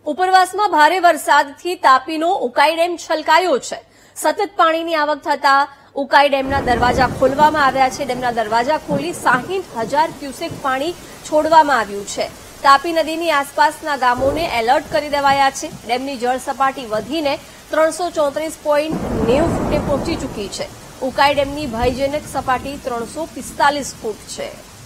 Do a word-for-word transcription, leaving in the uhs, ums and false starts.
ઉપરવાસમાં ભારે વરસાદથી તાપીનો ઉકાઈ ડેમ છલકાયો છે। સતત પાણીની આવક થતા ઉકાઈ ડેમના દરવાજા ખોલવામાં આવ્યા છે। ડેમના દરવાજા ખોલી સાહીઠ હજાર ક્યુસેક પાણી છોડવામાં આવ્યું છે। તાપી નદીની આસપાસના ગામોને એલર્ટ કરી દેવાયા છે। ડેમની જળ સપાટી વધીને ત્રણસો ચોત્રીસ પોઈન્ટ નેવું ફૂટે પહોંચી ચૂકી છે। ઉકાઈ ડેમની ભયજનક સપાટી ત્રણસો પિસ્તાલીસ ફૂટ છે।